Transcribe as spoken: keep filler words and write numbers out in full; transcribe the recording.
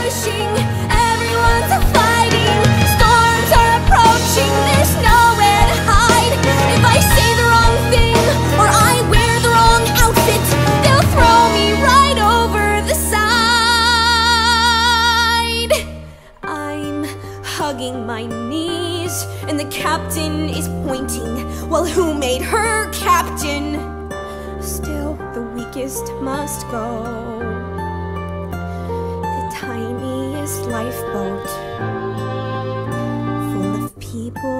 crashing, everyone's fighting, storms are approaching, there's nowhere to hide. If I say the wrong thing or I wear the wrong outfit, they'll throw me right over the side. I'm hugging my knees and the captain is pointing. Well, who made her captain? Still, the weakest must go. The tiniest lifeboat full of people